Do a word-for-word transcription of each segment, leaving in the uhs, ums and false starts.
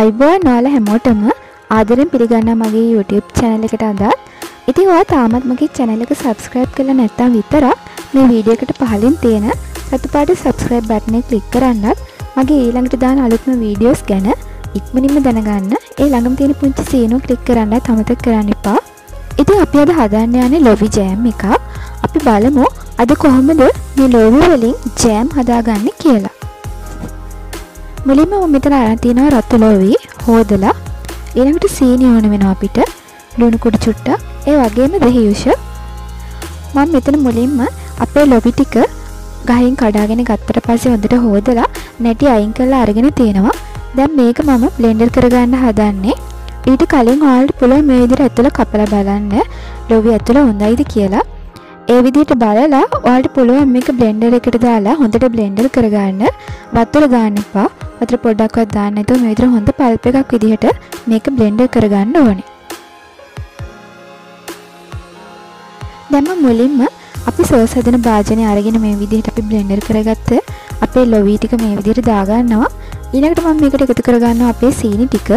අයිබෝන් ඔයාලා හැමෝටම ආදරෙන් පිළිගන්නවා මගේ YouTube channel එකට අදත්. ඉතින් ඔයා තාමත් මගේ channel එක subscribe කරලා නැත්නම් විතරක් මේ වීඩියෝ එකට පහලින් තියෙන රතු පාට subscribe button එක click කරන්නත් මගේ ඊළඟට දාන අලුත්ම videos ගැන ඉක්මනින්ම දැනගන්න ඒ ළඟම තියෙන පුංචි සීනුව click කරන්නත් අමතක කරන්න එපා. ඉතින් අපි අද හදන්න යන්නේ ලොවි jam එකක්. අපි බලමු අද කොහොමද මේ ලොවි වලින් jam හදාගන්නේ කියලා. මුලින්ම මම මෙතන අරන් තියෙනවා රතු ලොවි හොදලා ඊළඟට සීනි ඕන වෙනවා අපිට ලුණු කුඩු චුට්ටක් ඒ වගේම දෙහියුෂ මම මෙතන මුලින්ම අපේ ලොවි ටික ගහින් කඩාගෙන ගත්තට පස්සේ හොඳට හොදලා නැටි අයින් කරලා අරගෙන තියෙනවා. දැන් මේක මම බ්ලෙන්ඩර් කරගන්න හදන්නේ. ඊට කලින් ඔයාලට පුළුවන් මේ විදිහට ඇතුළ කපලා බලන්න ලොවි ඇතුළ හොඳයිද කියලා. ඒ විදිහට බලලා ඔයාලට පුළුවන් මේක බ්ලෙන්ඩර් එකට දාලා හොඳට බ්ලෙන්ඩර් කරගන්න. වතුර දාන්න එපා. වතුර පොඩ්ඩක්වත් දාන්න නැතුව මේ විදිහට හොඳ පල්ප් එකක් විදිහට මේක බ්ලෙන්ඩර් කරගන්න ඕනේ. දැන් මම මුලින්ම අපි සෝස් හදන භාජනය අරගෙන මේ විදිහට අපි බ්ලෙන්ඩර් කරගත්ත අපේ ලොවි ටික මේ විදිහට දාගන්නවා. ඊළඟට මම මේකට එකතු කරගන්නවා අපේ සීනි ටික.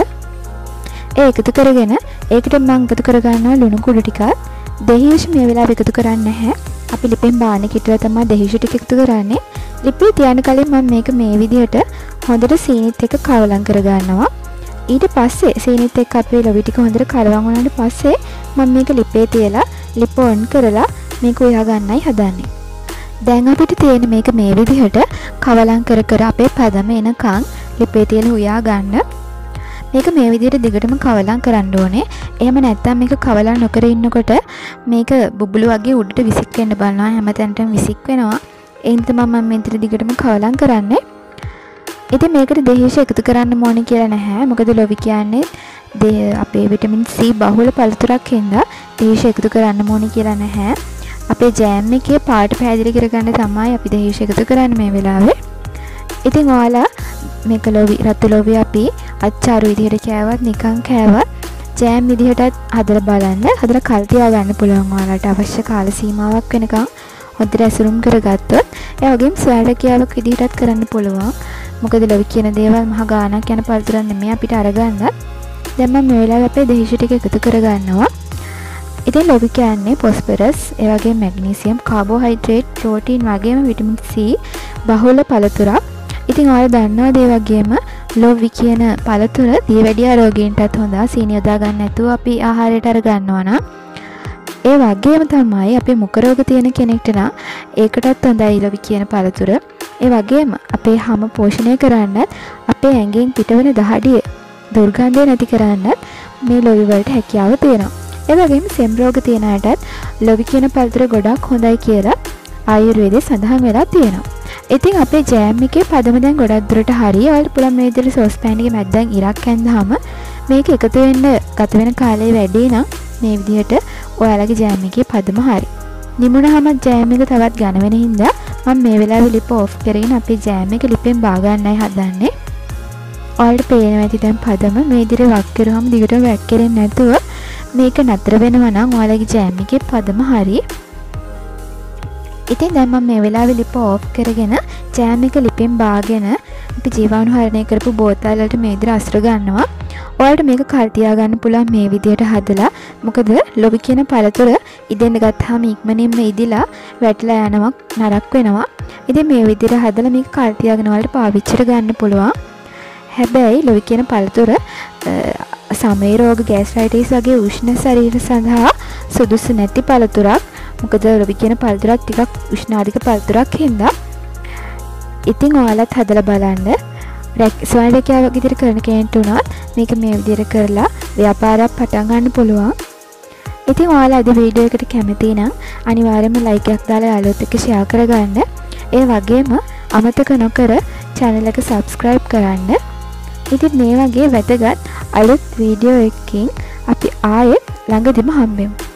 ඒ එකතු කරගෙන ඒකට මම එකතු කරගන්නවා ලුණු කුඩු ටිකක්. දෙහියුෂ මේ වෙලාවේ එකතු කරන්නේ නැහැ. අපි ලිපෙන් බාන කිටුව තමයි දෙහියුෂ ටික එකතු කරන්නේ. ලිපේ තියන කලින් මම මේක මේ විදිහට හොඳට සීනිත් එක්ක කවලම් කරගන්නවා. ඊට පස්සේ සීනිත් එක්ක අපේ ලොවි ටික හොඳට කලවම් වුණාට පස්සේ මම මේක ලිපේ තියලා ලිප ඔන් කරලා මේක උයා ගන්නයි හදන්නේ. දැන් අපිට තියෙන මේක මේ විදිහට කවලම් කර කර අපේ පදම එනකන් ලිපේ තියලා උයා ගන්න. මේක මේ විදිහට දිගටම කවලම් කරන්න ඕනේ. එහෙම නැත්නම් මේක කවලම් නොකර ඉන්නකොට මේක බුබුලු වගේ උඩට විසික් වෙන්න බලනවා. හැමතැනටම විසික් වෙනවා. ඒ නිසා මම මෙතන දිගටම කවලම් කරන්නේ. ඉතින් මේකට දෙහියුෂ එකතු කරන්න ඕනේ කියලා නැහැ. මොකද ලොවි කියන්නේ අපේ විටමින් C බහුල පළතුරක් හින්දා දෙහියුෂ එකතු කරන්න ඕනේ කියලා නැහැ. අපේ ජෑම් එකේ පාට පැහැදිලි කරගන්න තමයි අපි දෙහියුෂ එකතු කරන්නේ මේ වෙලාවේ. ඉතින් ඔයාලා මේක ලොවි රතු ලොවි අපි අච්චාරු විදිහට කෑවත් නිකන් කෑවත් ජෑම් විදිහටත් හදලා බලන්න. හදලා කල් තියා ගන්න පුළුවන් ඔයාලට අවශ්‍ය කාල සීමාවක් වෙනකන් හොඳට ඇසුරුම් කරගත්තොත්. ඒ වගේම ස්වෑඩකියාවක් විදිහටත් කරන්න පුළුවන්. මොකද ලොවි කියන දේවල් මහා ගාණක් යන පළතුරක් නෙමෙයි අපිට අරගන්න. දැන් මම මේ වෙලාවේ අපේ දෙහියුෂ ටික එකතු කරගන්නවා. ඉතින් ලොවි කියන්නේ ෆොස්ෆරස්, ඒ වගේම මැග්නීසියම්, කාබෝහයිඩ්‍රේට්, ප්‍රෝටීන් වගේම විටමින් C බහුල පළතුරක්. ඉතින් ඔයාලා දන්නවා ඒ වගේම ලොවි කියන පළතුර දියවැඩියා රෝගීන්ටත් හොඳයි. සීනි යොදා ගන්න නැතුව අපි ආහාරයට අර ගන්නවා නම් ඒ වගේම තමයි අපේ මුඛ රෝග තියෙන කෙනෙක්ට නම් ඒකටත් හොඳයි ලොවි කියන පළතුර. ඒ වගේම අපේ හැම පෝෂණය කරන්නත් අපේ ඇඟෙන් පිටවන දහඩිය දුර්ගන්ධය නැති කරන්නත් මේ ලොවි වලට හැකියාව තියෙනවා. ඒ වගේම සෙම් රෝග තියෙන අයටත් ලොවි කියන පළතුර ගොඩක් හොඳයි කියලා ආයුර්වේදයේ සඳහන් වෙලා තියෙනවා. ඉතින් අපේ ජෑම් එකේ පදම දැන් ගොඩක් දුරට හරි. ඔයාලට පුළුවන් මේ විදිහට සෝස් පෑන් එකේ මැද්දෙන් ඉරක් ඇඳහම මේක එකතු වෙන්න ගත වෙන කාලය වැඩි නම් මේ විදිහට ඔයාලගේ ජෑම් එකේ පදම හරි. නිමුණාම ජෑම් එක තවත් ඝන වෙන හින්දා මම මේ වෙලාවේ ලිප ඔෆ් කරගෙන අපේ ජෑම් එක ලිපෙන් බා ගන්නයි හදන්නේ. ඔයාලට පේනවා ඇති දැන් පදම මේ විදිහට වක් කරුවම දිගටම වැක් කරෙන්නේ නැතුව මේක නතර වෙනවා නම් ඔයාලගේ ජෑම් එකේ පදම හරි. ඉතින් දැන් මම මේ වෙලාවේ ලිප ඔෆ් කරගෙන ජෑම් එක ලිපෙන් බාගෙන අපි ජීවාණු හරණය කරපු බෝතල් වලට මේ විදිහට අස්ර ගන්නවා. ඔයාලට මේක කල් තියා ගන්න පුළුවන් මේ විදිහට හදලා. මොකද ලොවි කියන පළතුර ඉදෙන්න ගත්තාම ඉක්මනින්ම ඉදිලා වැටලා යනවා නරක් වෙනවා. ඉතින් මේ විදිහට හදලා මේක කල් තියාගෙන ඔයාලට පාවිච්චිට ගන්න පුළුවන්. හැබැයි ලොවි කියන පළතුර සමේ රෝග ගෑස්ට්‍රයිටිස් වගේ උෂ්ණ ශරීර සඳහා සුදුසු නැති පළතුරක්. මොකද ලොවි කියන පළතුරක් ටිකක් උෂ්ණාධික පළතුරක් හින්දා. ඉතින් ඔයාලත් හදලා බලන්න. ස්වයංරැකියාවක් විදිහට කරන කෙනෙක්ට උනත් මේක මේ විදිහට කරලා ව්‍යාපාරයක් පටන් ගන්න පුළුවන්. ඉතින් ඔයාලා අද වීඩියෝ එකට කැමති නම් අනිවාර්යයෙන්ම ලයික් එකක් දාලා යාළුවොත් එක්ක ෂෙයා කරගන්න. ඒ වගේම අමතක නොකර channel එක subscribe කරන්න. ඉතින් මේ වගේ වැදගත් අලුත් වීඩියෝ එකකින් අපි ආයෙත් ළඟදිම හම්බෙමු.